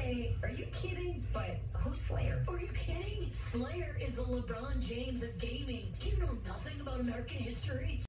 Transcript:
Wait, are you kidding? But who's Slayer? Are you kidding? Slayer is the LeBron James of gaming. Do you know nothing about American history?